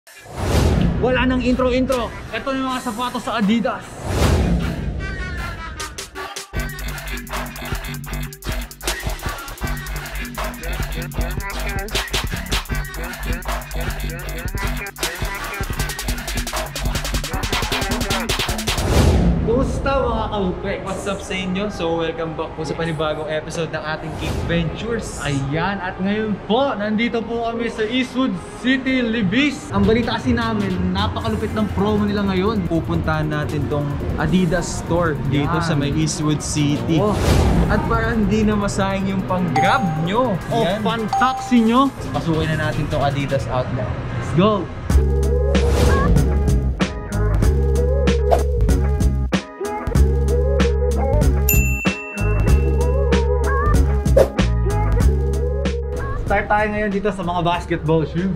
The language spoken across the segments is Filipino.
Wala nang intro. Ito yung mga sapatos sa Adidas. Kumusta mga ka-Hupex? What's up sa inyo? So welcome back po sa panibagong episode ng ating Geek Ventures. Ayan, at ngayon po, nandito po kami sa Eastwood City, Libis. Ang balita kasi namin, napakalupit ng promo nila ngayon. Pupuntahan natin tong Adidas store dito Yan. sa may Eastwood City. Oh. At para hindi na masayang yung pang-grab nyo, O pan-taxi nyo. pasukin na natin tong Adidas outlet. Let's go! Start tayo ngayon dito sa mga basketball shoes.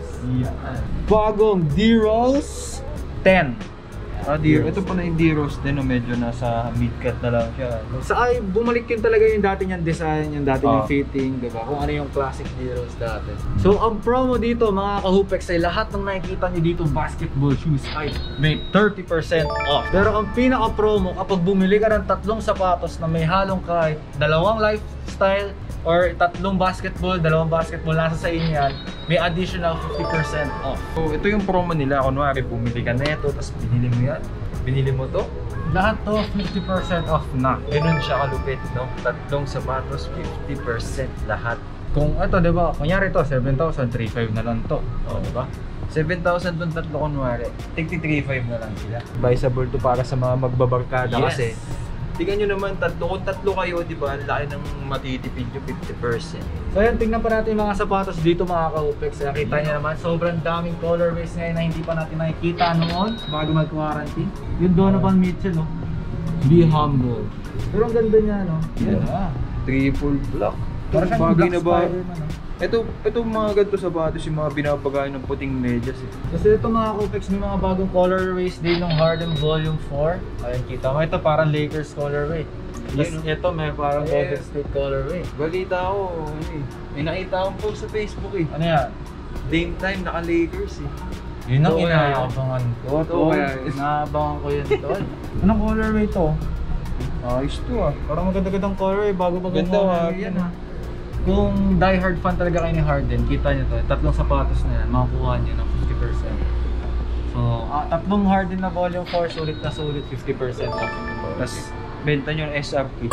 Bagong D-Rose 10. Ito pa na yung D-Rose din, medyo nasa mid-cut na lang siya. Sa ay, bumalik yun talaga yung dati niyang design, yung dati niyang Oh. fitting, diba? Kung ano yung classic D-Rose dati. So, ang promo dito, mga ka-Hupex, ay lahat ng nakikita niyo dito basketball shoes ay may 30% off. Pero ang pinaka-promo, kapag bumili ka ng 3 sapatos na may halong kahit 2 lifestyle or 2 basketball, 2 basketball, nasa sa inyo yan, may additional 50% off. So ito yung promo nila. Kunwari, bumili ka na ito, tapos binili mo yan. Binili mo to. Lahat to 50% off na. Ganun siya kalupit, no? 3 sapatos, 50% lahat. Kung ito, diba, kunyari to, 7,000, 3,500 na lang to. O, diba? 7,000 tong 3 kunwari. Tigti 3,500 na lang sila. Advisable to para sa mga magbabarkada kasi. Tingnan nyo naman, kung 3 kayo, di ba? Ang laki ng matitipid yung 50%. So yan, tingnan pa natin yung mga sapatos dito mga ka-Hupex. Nakita niyo naman, sobrang daming colorways ngayon na hindi pa natin nakikita noon bago mag-quarantine. Yung Donovan Mitchell, no? Be humble. Pero ang ganda niya, no? Yan, Triple block. Parang siyang Bagay Black na ba? Spider-Man, no? Ito mga ganito sapatos, yung mga binabagay ng puting medyas eh. Kasi ito mga ka-Hupex, may mga bagong colorways din ng Harden Volume 4. Ayan, kita mo. Ito parang Lakers colorway. Tapos ito may parang Golden State colorway. Balita ko, may nakita akong post sa Facebook eh. Ano yan? Dame time, naka-Lakers eh. Yun ang Ito kaya inaabangan ko. Ito kaya Inaabangan ko yun, tol. Anong colorway to? Ayos to ah. Parang maganda-gandang colorway bago Ganda, colorway yan ha. Kung die-hard fan talaga kayo ni Harden, kita nyo to, 3 sapatos na yan, makakuha nyo ng 50%. So, 3 Harden na volume 4, sulit na sulit, 50% off. Tapos, benta nyo yung SRP.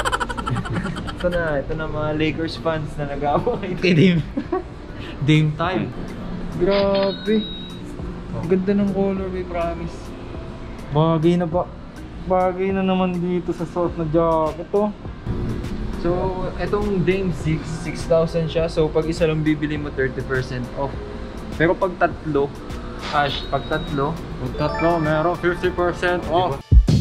ito na mga Lakers fans na nag-aaway kay Dame. Dame time. Grabe. Ang ganda ng colorway, promise. Bagay na ba? Bagay na naman dito sa suot na jacket to. So, etong Dame 6,000 siya. So, pag isa lang bibili mo, 30% off. Pero pag tatlo, Pag tatlo, meron 50% off.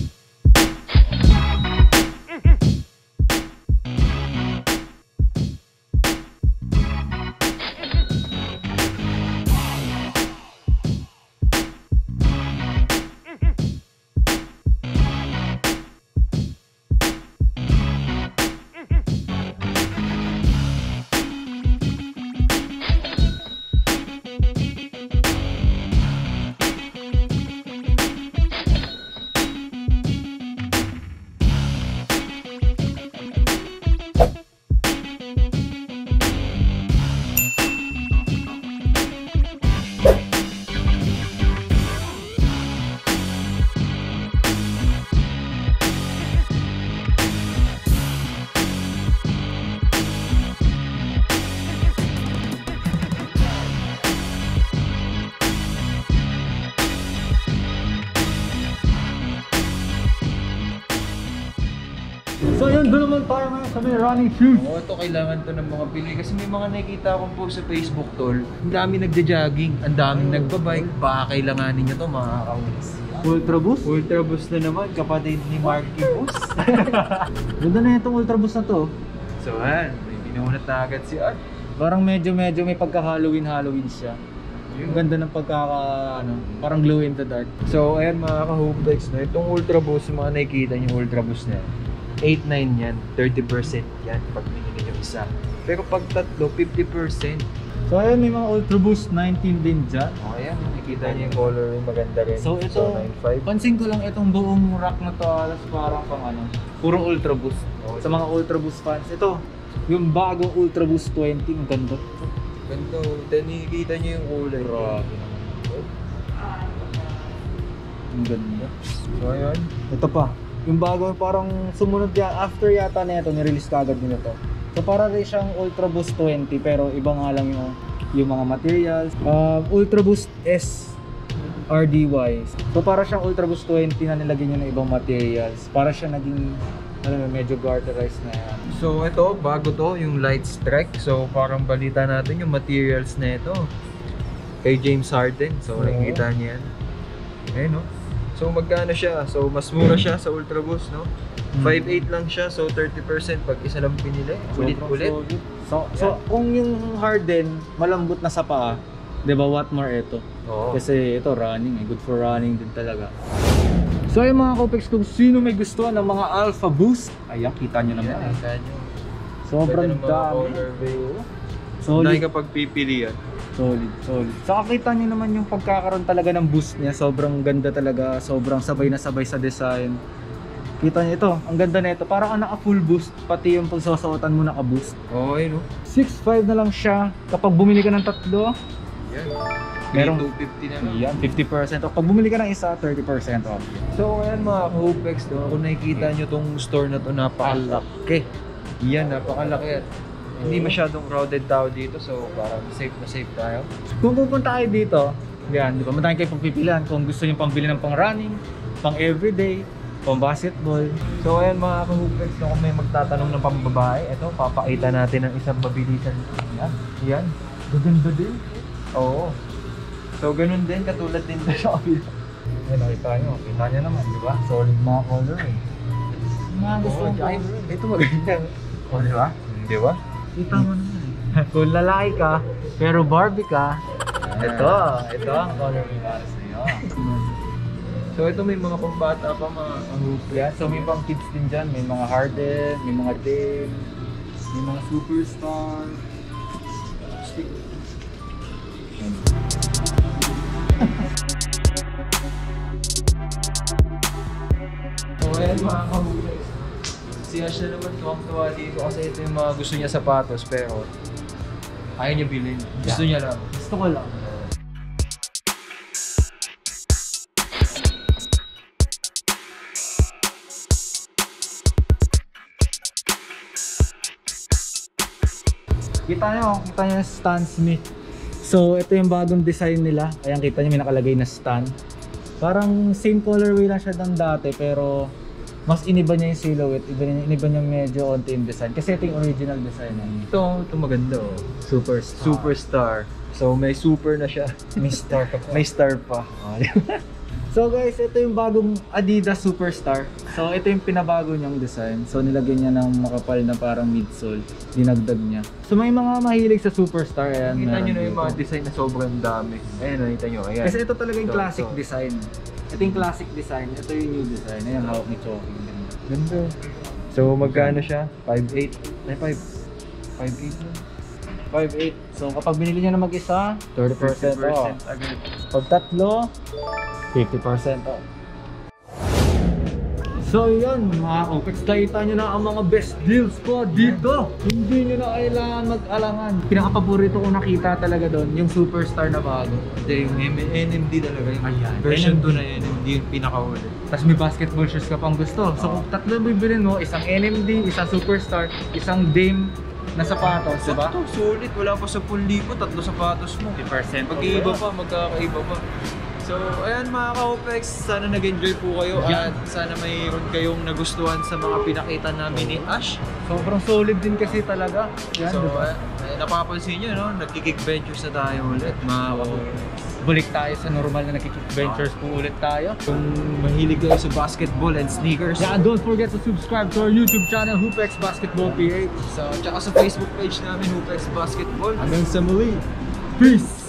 So yun, doon naman tayo ngayon sa may running shoes. Oo, ito kailangan to ng mga Pinoy kasi may mga nakikita akong post sa Facebook, tol. Ang dami nagja-jogging, ang daming nagbabike. Baka kailanganin nyo to, mga ka-Hupex. Ultra Boost? Ultra Boost na naman, kapatid ni Marky Boost. Ganda na itong Ultra Boost na to. So, may binunat na agad si Art. Parang medyo may pagka-Halloween siya. Yung ganda ng parang glow in the dark. So, ayan mga ka-Hupex, no? Itong Ultra Boost, yung mga nakikita nyo Ultra Boost na yan. 8-9 yan, 30% yan pag binili nyo isa. Pero pag tatlo, 50%. So ayan, may mga Ultra Boost 19 din dyan. Ayan, nakikita niyo yung color yung maganda rin. So ito, 9.5. pansin ko lang itong buong rack na to, alas parang pang ano, puro Ultra Boost. Sa mga Ultra Boost fans, ito, yung bagong Ultra Boost 20, ang ganda. Ganda, nakikita niyo yung kulay. Grabe naman. Ang ganda. So ayan. Ito pa, yung bago parang sumunod after yata na ito, nirelease kagad nila to. So para rin siyang Ultra Boost 20 pero iba nga lang yung mga materials. Ultra Boost S RDY. So para siyang Ultra Boost 20 na nilagyan niya ng ibang materials. Para siya naging medyo garterized na yan. So ito, bago to, yung Light Strike. So parang balita natin yung materials na ito. Kay James Harden. So nakikita niyo yan. Ayun, no? So magkano siya? So mas mura siya sa Ultra Boost, no? 5.8 lang siya, so 30% pag isa lang pinili. Ulit-ulit. So kung yung Harden malambot na sa paa, 'di ba, what more ito? Oo. Kasi ito running, good for running din talaga. So yung mga Copex, kung sino may gusto ng mga Alpha Boost, ayan, kita nyo naman. Yeah, kita nyo. Sobrang Pwede ng mga dami. colorway. Solid. Dahil kapag pipilian. Solid. Saka kita nyo naman yung pagkakaroon talaga ng boost niya. Sobrang ganda talaga. Sobrang sabay na sabay sa design. Kita nyo ito. Ang ganda na ito. Parang naka full boost. Pati yung pagsasaotan mo naka boost. Oo, ayun, no? 6.5 na lang siya. Kapag bumili ka ng tatlo, Yan. Merong- 250 na lang. yan, 50% off. Pag bumili ka ng isa, 30% off. So ayan mga Hopex, no? Kung nakikita nyo tong store na to, napakalaki. Yan, napakalaki. At hindi masyadong crowded tao dito, so parang safe na safe tayo. Kung pupunta kayo dito, yan, di ba, madami kayo pagpipilian. Kung gusto nyo pang bili ng pang running, pang everyday, pang basketball. So ayan mga Hopex, no? Kung may magtatanong ng pambabae, eto, papakita natin ang isang mabilisan. Yan, yan. Gaganda din. Oo. So ganun din, katulad din sa kabila. Yan, nakita nyo naman, di ba? Solid mga color eh. Yung mga gusto Oo, mong ay, color. ito maganda. O, di ba? Di ba? Kita mo naman eh. Kung lalaki ka, pero Barbie ka, ito ang color may para sa'yo. So ito may mga pambata pa mga Hopex. Yeah, so may pang kids din dyan. May mga Harden, may mga Dame, may mga Superstar. Stick. So ayan mga Hopex. Si Ash na naman tuwang-tuwa dito kasi ito yung mga gusto niya sapatos pero ayaw niya bilhin. Gusto niya lang. Gusto ko lang. Kita nyo yung Stan Smith. So ito yung bagong design nila. Ayan, kita nyo may nakalagay na Stan. Parang same colorway lang siya ng dati pero mas iniba niya yung silhouette. Iniba niya medyo onti yung design. Kasi ito yung original design. Ito maganda oh. Superstar. Superstar. So may super na siya. May star pa. May star pa. So guys, ito yung bagong Adidas Superstar. So ito yung pinabago niyang design. So nilagyan niya ng makapal na parang midsole. Dinagdag niya. So may mga mahilig sa Superstar. Ayan, Kita meron nyo na yung dito. mga design na sobrang dami. Ayan, nakita nyo. Ayan. Kasi ito talaga yung Ito, classic ito. design. Ito yung classic design. Ito yung new design. Ayan, hawak ni Choking. Ganda. So magkano siya? 5.8? Ay 5.8 lang. 5.8. So kapag binili niya na mag-isa, 30% off. agad. Pag tatlo, 50% off. So yun mga Copex, nakita nyo na ang mga best deals ko dito. Hindi nyo na kailangan mag-alangan. Pinaka-paborito ko nakita talaga doon, yung Superstar na bago. Ito yung NMD talaga. Yung Ayan, version NMD. 2 na NMD yung pinakahuli. Tapos may basketball shoes ka pang gusto. So kung tatlo bibilin mo, isang NMD, isang Superstar, isang Dame na sapatos, diba? Ito, sulit. Wala pa sa 10,000, tatlo sapatos mo. 50% off. Mag-iiba pa, magkakaiba pa. So, ayan mga ka-Hopex, sana nag-enjoy po kayo Yan. at sana mayroon kayong nagustuhan sa mga pinakita namin ni Ash. Sobrang solid din kasi talaga. Yan, So, diba? napapansin nyo, no? Nagkikick ventures na tayo ulit, mga ka-Hopex. Bulik tayo sa normal na nagkikick ventures po ulit tayo. Kung mahilig kayo sa basketball and sneakers, Yeah, don't forget to subscribe to our YouTube channel, Hoopex Basketball PH. so, tsaka sa Facebook page namin, Hopex Basketball. Hanggang sa muli. Peace!